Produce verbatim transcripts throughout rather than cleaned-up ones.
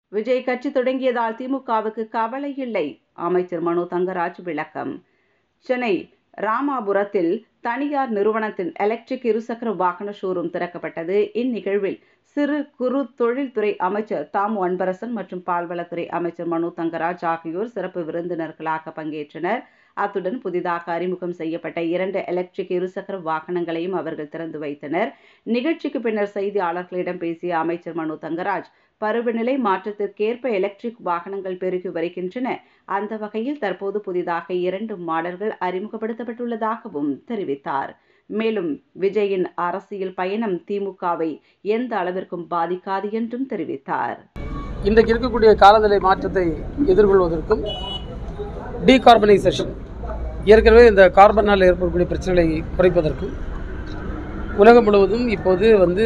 விஜய் கட்சி தொடங்கியதால் திமுகவுக்கு கவலை இல்லை. அமைச்சர் மனோ தங்கராஜ் விளக்கம். சென்னை ராமாபுரத்தில் தனியார் நிறுவனத்தின் எலக்ட்ரிக் இருசக்கர வாகன ஷோரூம் திறக்கப்பட்டது. இந்நிகழ்வில் சிறு குறு தொழில்துறை அமைச்சர் தாமு அன்பரசன் மற்றும் பால்வளத்துறை அமைச்சர் மனோ தங்கராஜ் ஆகியோர் சிறப்பு விருந்தினர்களாக பங்கேற்றனர். அத்துடன் புதிதாக அறிமுகம் செய்யப்பட்ட இரண்டு எலக்ட்ரிக் இருசக்கர வாகனங்களையும் அவர்கள் திறந்து வைத்தனர். நிகழ்ச்சிக்கு பின்னர் செய்தியாளர்களிடம் பேசிய அமைச்சர் மனோ தங்கராஜ், பருவநிலை மாற்றத்திற்கேற்ப எலக்ட்ரிக் வாகனங்கள் பெருகி வருகின்றன. அந்த வகையில் தற்போது புதிதாக இரண்டு மாடல்கள் அறிமுகப்படுத்தப்பட்டுள்ளதாகவும் தெரிவித்தார். மேலும் விஜயின் அரசியல் பயணம் திமுகவை எந்த அளவிற்கும் பாதிக்காது என்றும் தெரிவித்தார். இன்றைக்கு இருக்கக்கூடிய காலநிலை மாற்றத்தை எதிர்கொள்வதற்கும் டீகார்பனைசேஷன், ஏற்கனவே இந்த கார்பனால் ஏற்படக்கூடிய பிரச்சனைகளை குறைப்பதற்கும் உலகம் முழுவதும் இப்போது வந்து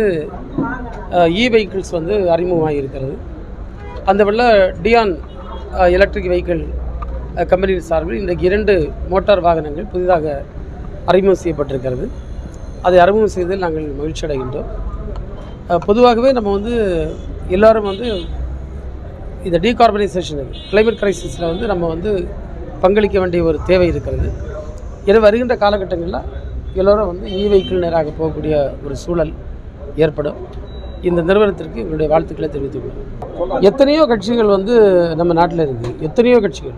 இ வெஹிக்கிள்ஸ் வந்து அறிமுகமாக இருக்கிறது. அந்த வழியில் டியான் எலக்ட்ரிக் வெஹிக்கிள் கம்பெனியின் சார்பில் இன்றைக்கு இரண்டு மோட்டார் வாகனங்கள் புதிதாக அறிமுகம் செய்யப்பட்டிருக்கிறது. அதை அறிமுகம் செய்ததில் நாங்கள் மகிழ்ச்சி அடைகின்றோம். பொதுவாகவே நம்ம வந்து எல்லோரும் வந்து இந்த டீகார்பனைசேஷன், கிளைமேட் கிரைசிஸில் வந்து நம்ம வந்து பங்களிக்க வேண்டிய ஒரு தேவை இருக்கிறது. எனவே வருகின்ற காலகட்டங்களில் எல்லோரும் வந்து இ வெஹிக்கிள் நேராக போகக்கூடிய ஒரு சூழல் ஏற்படும். இந்த நிறுவனத்திற்கு எங்களுடைய வாழ்த்துக்களை தெரிவித்துள்ளோம். எத்தனையோ கட்சிகள் வந்து நம்ம நாட்டில் இருக்குது, எத்தனையோ கட்சிகள்,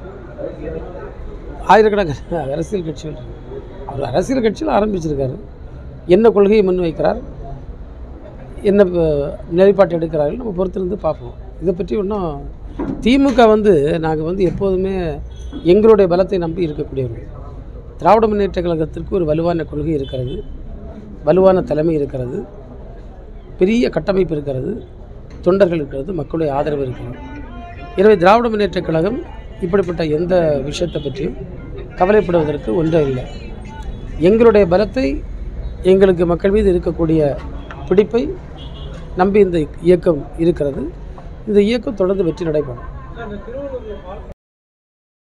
ஆயிரக்கணக்கான அரசியல் கட்சிகள். ஒரு அரசியல் கட்சியில் ஆரம்பிச்சிருக்காரு, என்ன கொள்கையை முன்வைக்கிறார், என்ன நிலைப்பாட்டு எடுக்கிறார்கள், நம்ம பொறுத்திருந்து பார்ப்போம். இதை பற்றி ஒன்றும் திமுக வந்து நாங்கள் வந்து எப்போதுமே எங்களுடைய பலத்தை நம்பி இருக்கக்கூடியவர்கள். திராவிட முன்னேற்ற கழகத்திற்கு ஒரு வலுவான கொள்கை இருக்கிறது, வலுவான தலைமை இருக்கிறது, பெரிய கட்டமைப்பு இருக்கிறது, தொண்டர்கள் இருக்கிறது, மக்களுடைய ஆதரவு இருக்கிறது. எனவே திராவிட முன்னேற்ற கழகம் இப்படிப்பட்ட எந்த விஷயத்தை பற்றியும் கவலைப்படுவதற்கு ஒன்றும் இல்லை. எங்களுடைய பலத்தை, எங்களுக்கு மக்கள் மீது இருக்கக்கூடிய பிடிப்பை நம்பி இந்த இயக்கம் இருக்கிறது. இந்த இயக்கம் தொடர்ந்து வெற்றி நடைபெறும்.